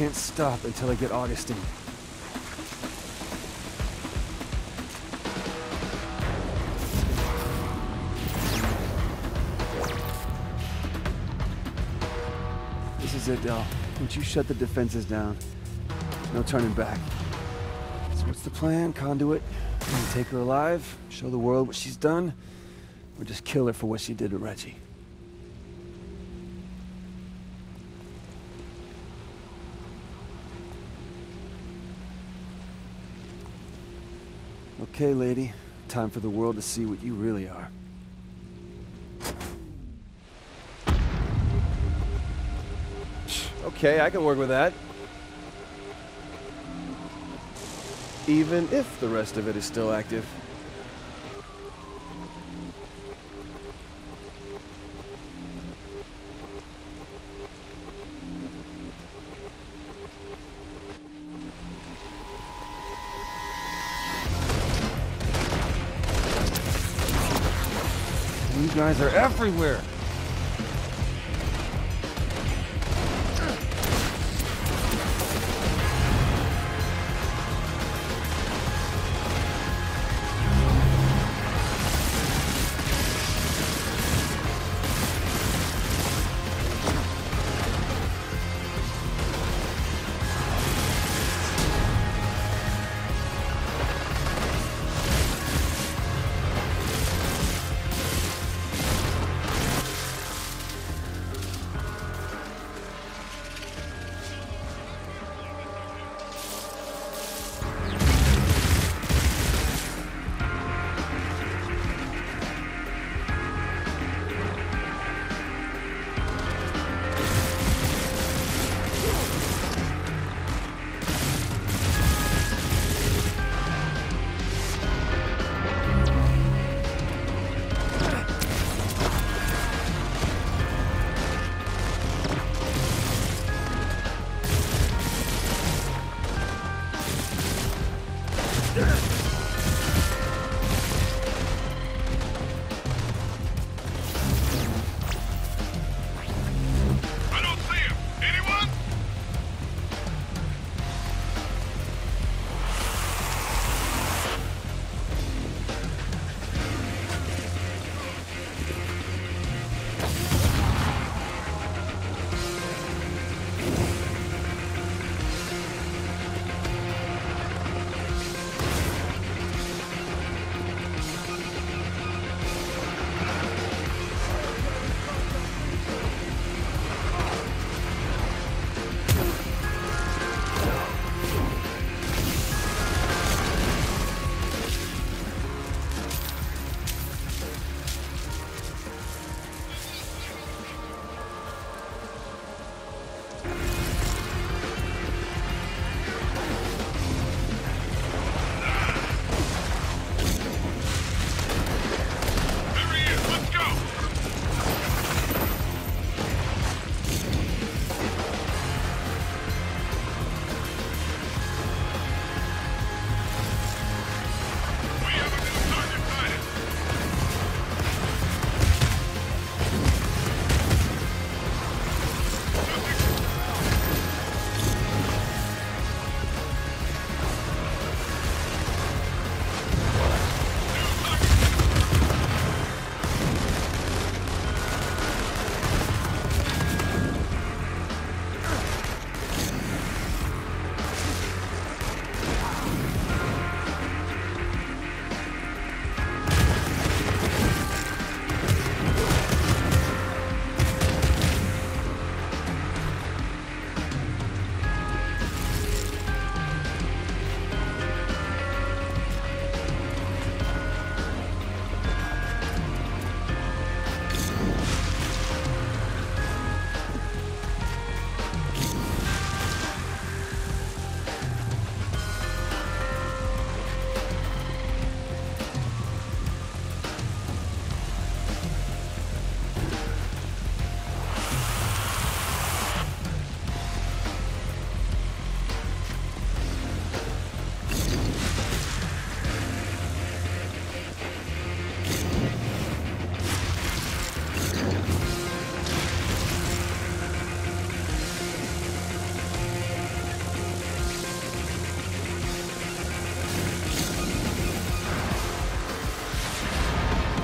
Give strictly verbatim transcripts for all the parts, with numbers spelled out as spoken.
can't stop until I get Augustine. This is it, Del. Once you shut the defenses down, no turning back. So what's the plan, Conduit? You take her alive, show the world what she's done, or just kill her for what she did to Reggie? Okay, lady. Time for the world to see what you really are. Okay, I can work with that. Even if the rest of it is still active. You guys are everywhere.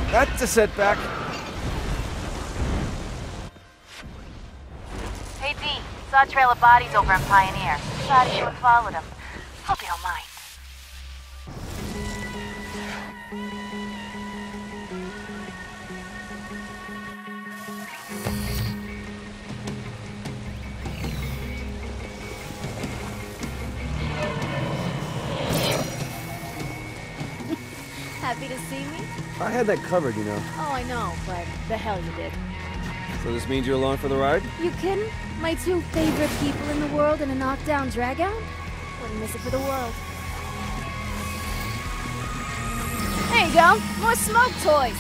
That's a setback. Hey D, saw a trail of bodies over in Pioneer. Decided you and followed them. Hope you don't mind. Happy to see me? I had that covered, you know. Oh, I know, but the hell you did. So this means you're along for the ride? You kidding? My two favorite people in the world in a knockdown dragout? Wouldn't miss it for the world. There you go. More smoke toys.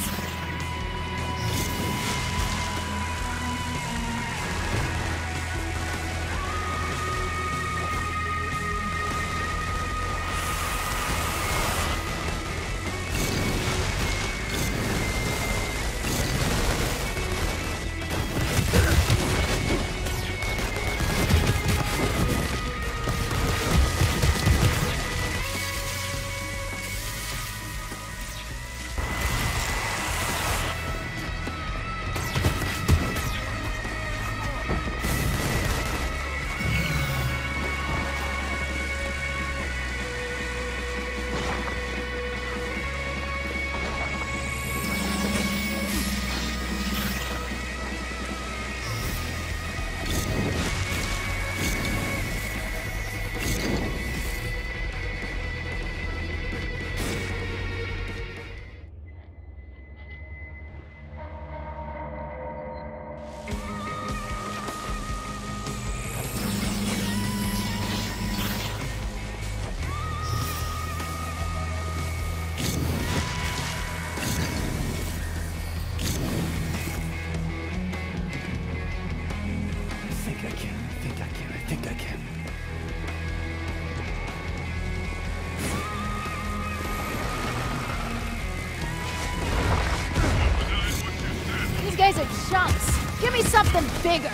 These guys are chumps. Give me something bigger.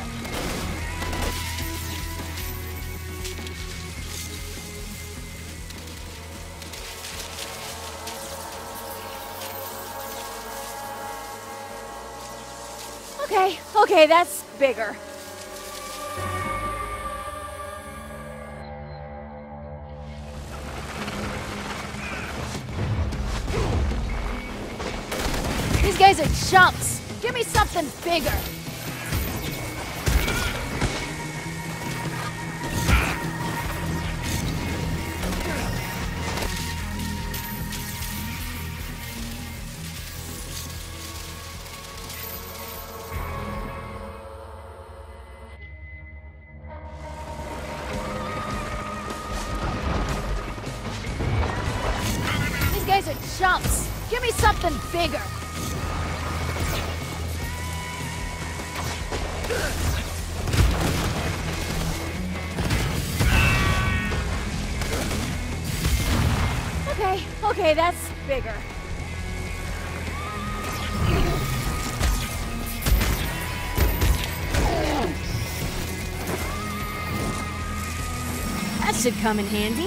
Okay, okay, that's bigger. These guys are chumps. Give me something bigger. These guys are chumps. Give me something bigger. Okay, okay, that's bigger. That should come in handy.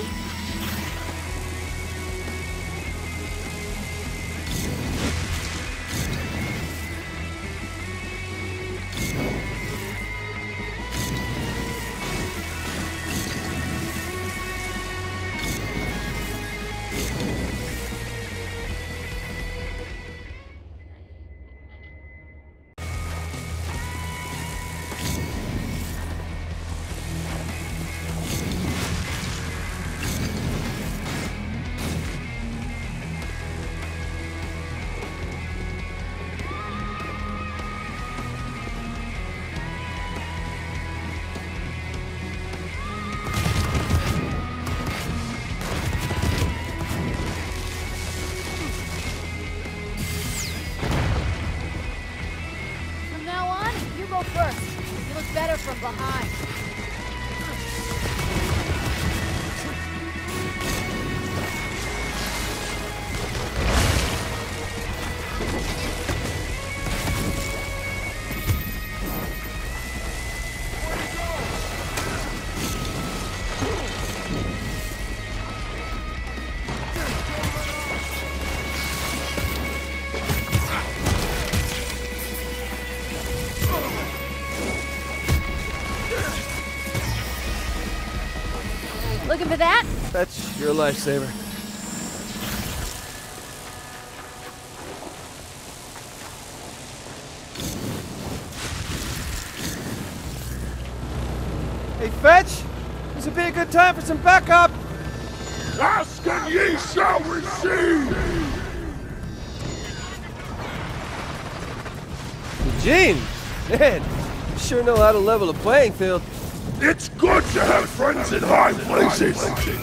First. You look better from behind. reason for that? Fetch, you're a lifesaver. Hey, Fetch! This would be a good time for some backup! Ask and ye shall receive! Eugene! Man, you sure know how to level a playing field. It's good to have friends in high places!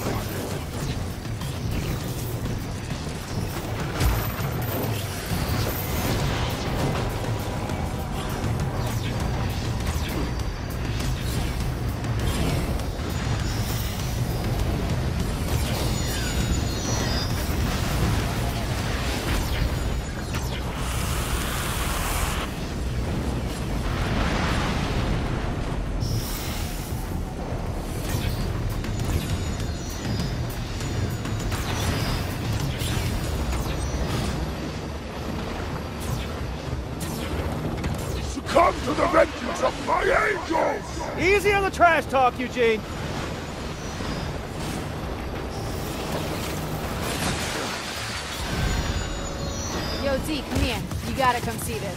Come to the vengeance of my angels! Easy on the trash talk, Eugene! Yo, D, come here. You gotta come see this.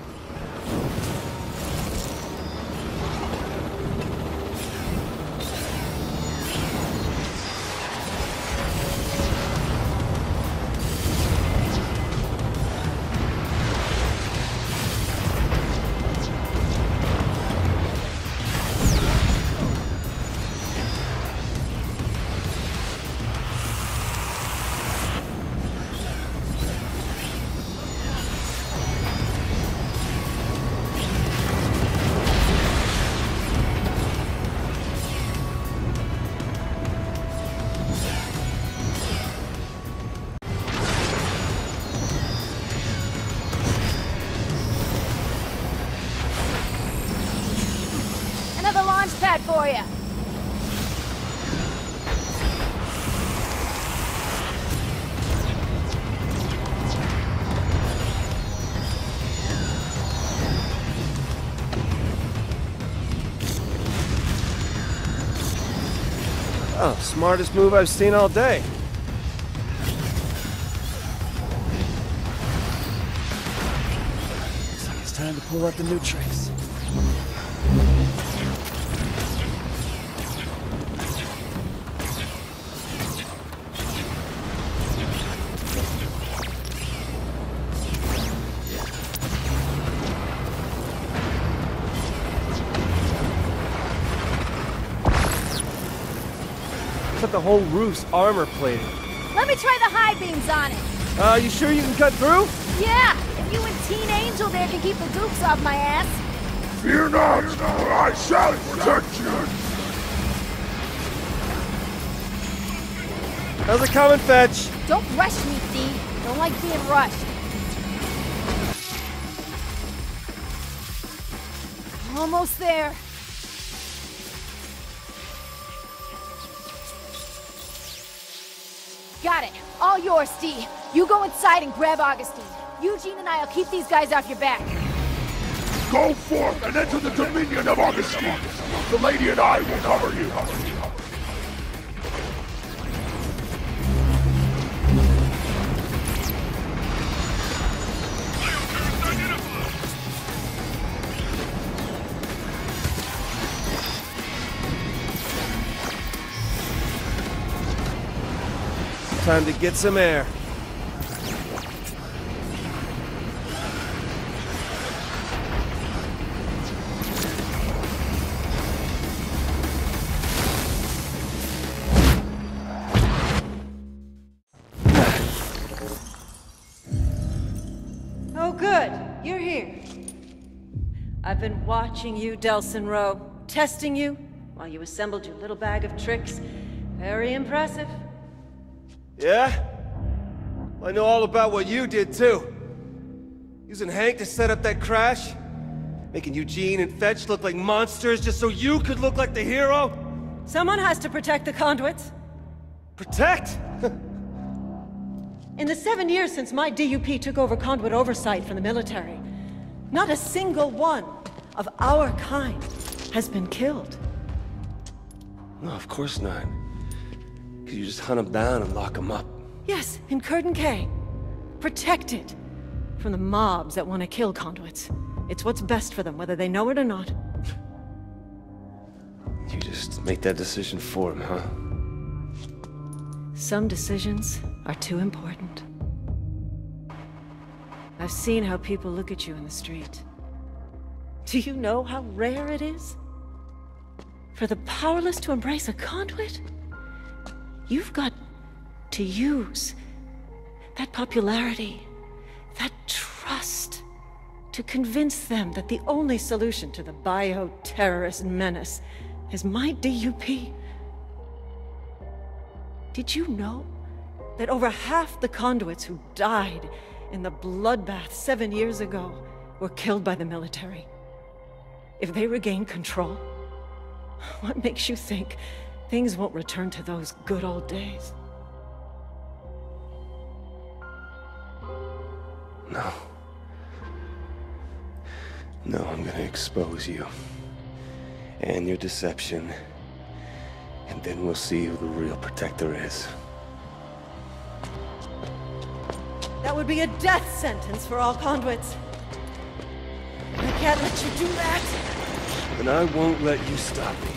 Pad for you. Oh, smartest move I've seen all day. Looks like it's time to pull out the new tricks. But the whole roof's armor plated. Let me try the high beams on it. Uh, you sure you can cut through? Yeah, if you and Teen Angel there can keep the goops off my ass. Fear not, for I shall protect you. How's it coming, Fetch? Don't rush me, D. Don't like being rushed. Almost there. Got it. All yours, D. You go inside and grab Augustine. Eugene and I'll keep these guys off your back. Go forth and enter the dominion of Augustine. The lady and I will cover you. Time to get some air. Oh, good. You're here. I've been watching you, Delsin Rowe, testing you while you assembled your little bag of tricks. Very impressive. Yeah? I know all about what you did, too. Using Hank to set up that crash? Making Eugene and Fetch look like monsters just so you could look like the hero? Someone has to protect the conduits. Protect? In the seven years since my D U P took over conduit oversight from the military, not a single one of our kind has been killed. No, of course not. Could you just hunt them down and lock them up? Yes, in Curtin K. Protect it from the mobs that want to kill conduits. It's what's best for them, whether they know it or not. You just make that decision for him, huh? Some decisions are too important. I've seen how people look at you in the street. Do you know how rare it is for the powerless to embrace a conduit? You've got to use that popularity, that trust, to convince them that the only solution to the bio-terrorist menace is my D U P. Did you know that over half the conduits who died in the bloodbath seven years ago were killed by the military? If they regain control, what makes you think things won't return to those good old days? No. No, I'm gonna expose you. And your deception. And then we'll see who the real protector is. That would be a death sentence for all conduits. I can't let you do that! And I won't let you stop me.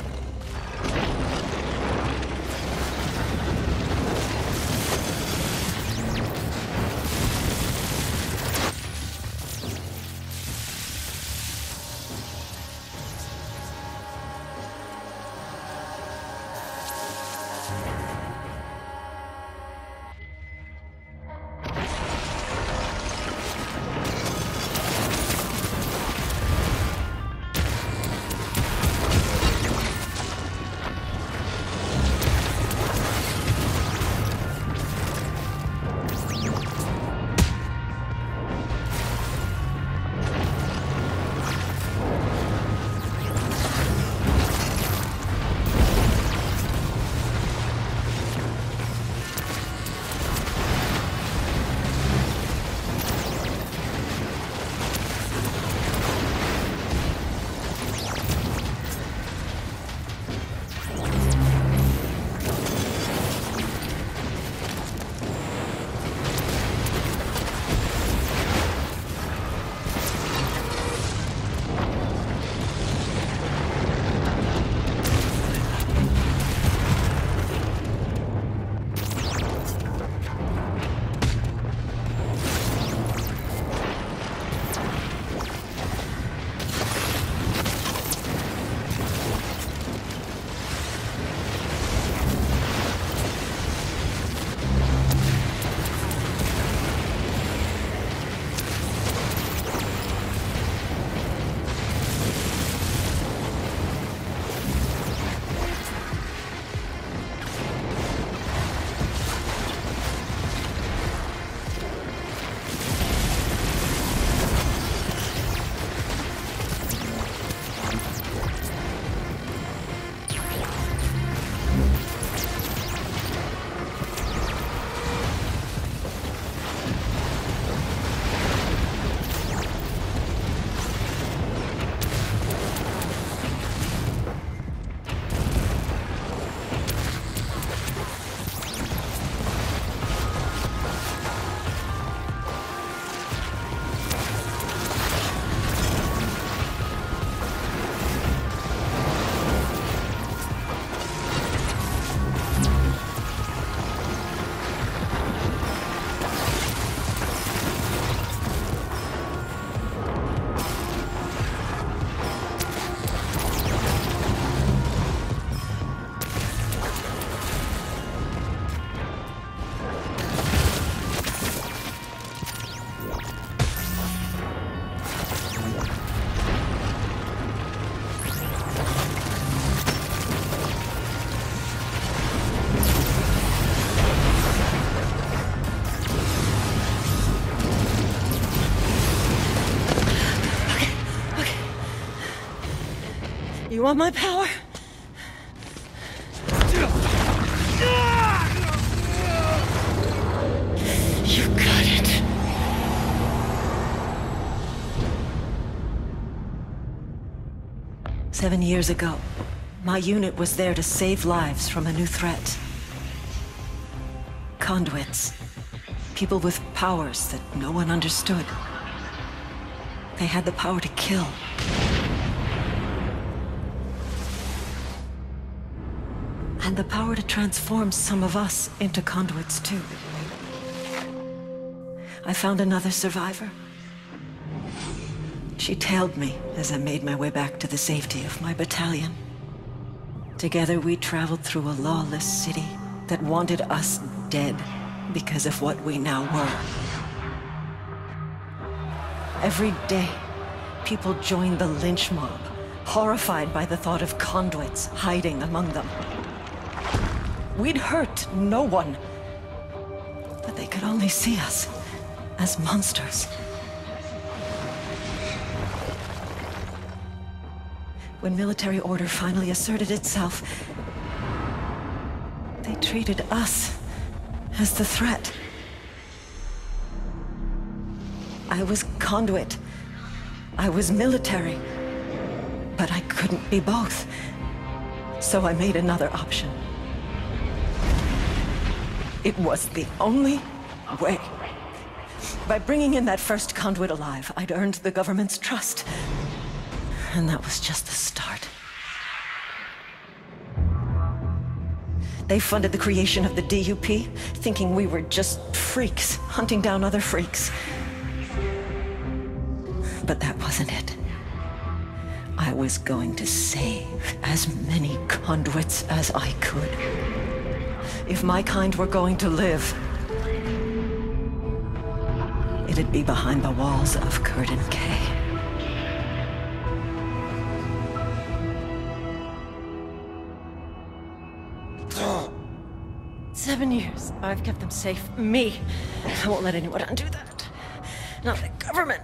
You want my power? You got it. Seven years ago, my unit was there to save lives from a new threat. conduits. People with powers that no one understood. They had the power to kill. And the power to transform some of us into conduits, too. I found another survivor. She tailed me as I made my way back to the safety of my battalion. Together we traveled through a lawless city that wanted us dead because of what we now were. Every day, people joined the lynch mob, horrified by the thought of conduits hiding among them. We'd hurt no one, but they could only see us as monsters. When military order finally asserted itself, they treated us as the threat. I was conduit. I was military. But I couldn't be both. So I made another option. It was the only way. By bringing in that first conduit alive, I'd earned the government's trust. And that was just the start. They funded the creation of the D U P, thinking we were just freaks, hunting down other freaks. But that wasn't it. I was going to save as many conduits as I could. If my kind were going to live, it'd be behind the walls of Curtin K. Seven years. I've kept them safe. Me. I won't let anyone undo that. Not the government.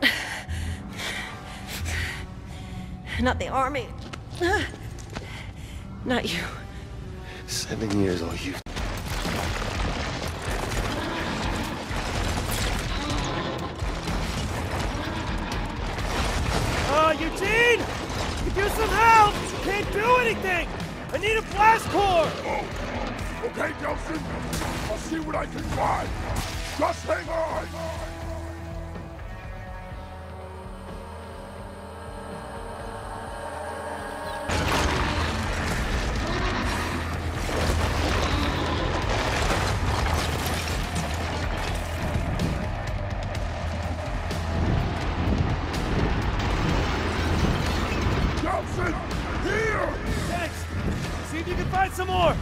Not the army. Not you. Seven years, all you... Uh, Eugene! Could use some help! Can't do anything! I need a blast core! Oh. Okay, Delsin. I'll see what I can find. Just hang on! Delsin! Here! Thanks! See if you can find some more!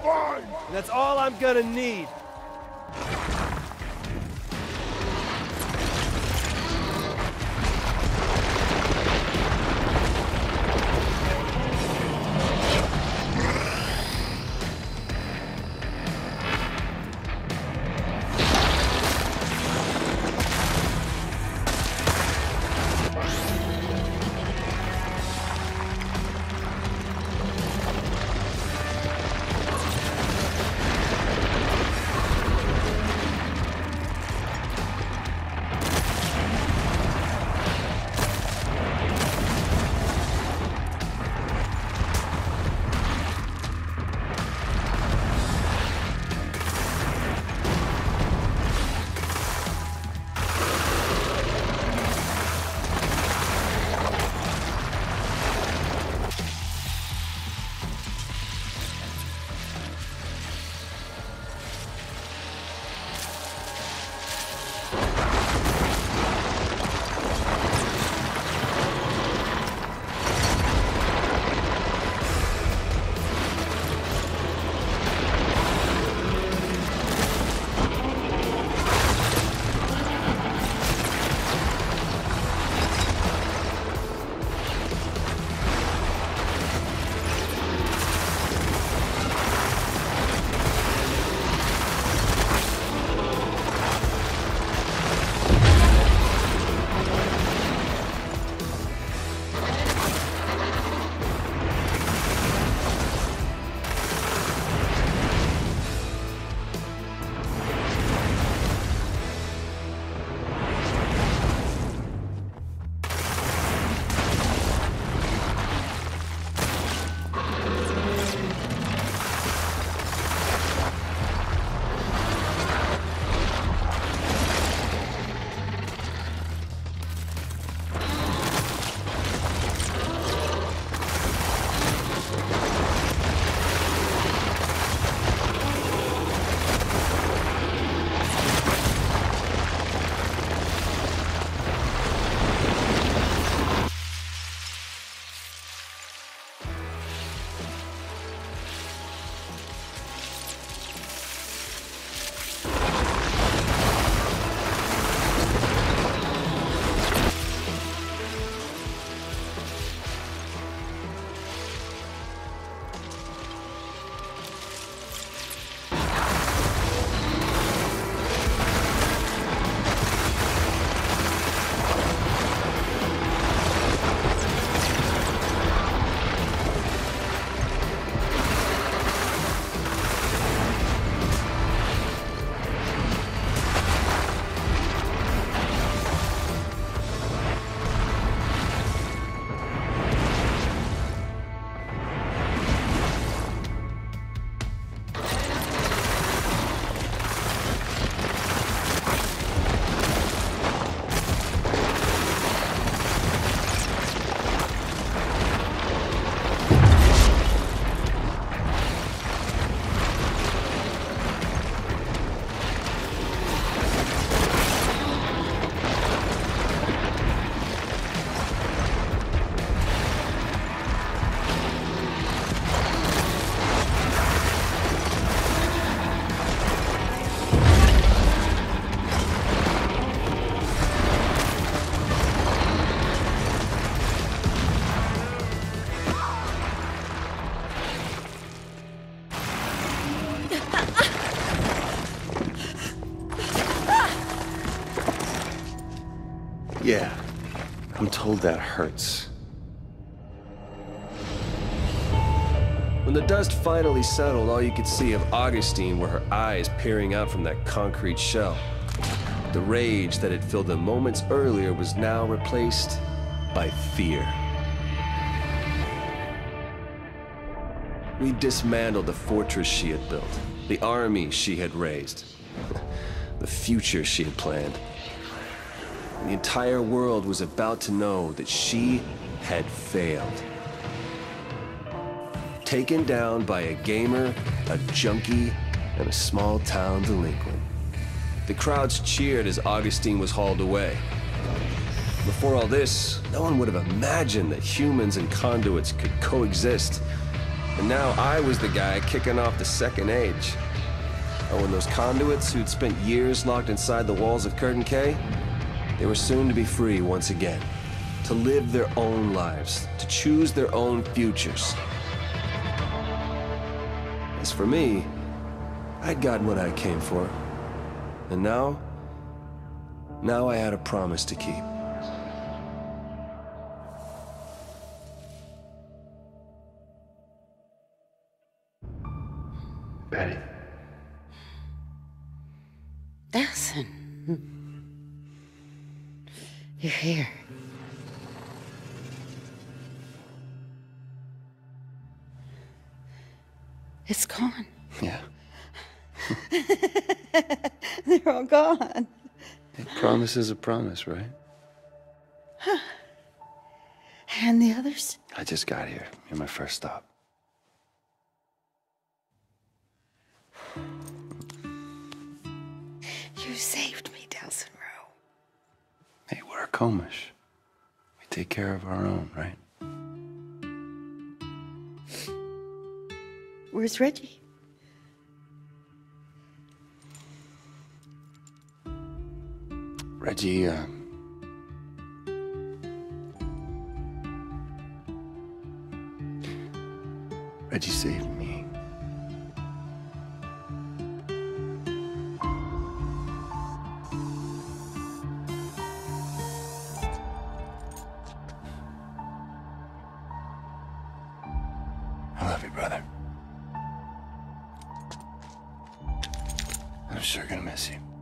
fine! And that's all I'm gonna need. Yeah, I'm told that hurts. When the dust finally settled, all you could see of Augustine were her eyes peering out from that concrete shell. The rage that had filled them moments earlier was now replaced by fear. We dismantled the fortress she had built, the army she had raised, the future she had planned. The entire world was about to know that she had failed. Taken down by a gamer, a junkie, and a small-town delinquent. The crowds cheered as Augustine was hauled away. Before all this, no one would have imagined that humans and conduits could coexist. And now I was the guy kicking off the second age. Oh, and those conduits who'd spent years locked inside the walls of Curtain K, they were soon to be free once again. To live their own lives, to choose their own futures. As for me, I'd gotten what I came for. And now, now I had a promise to keep. Betty. Delsin. You're here. It's gone. Yeah. They're all gone. A promise is a promise, right? Huh. And the others? I just got here. You're my first stop. You saved me, Delsin Rowe. Hey, we're a Comish. We take care of our own, right? Where's Reggie? Reggie, uh... Reggie saved me. I love you, brother. I'm sure gonna miss you.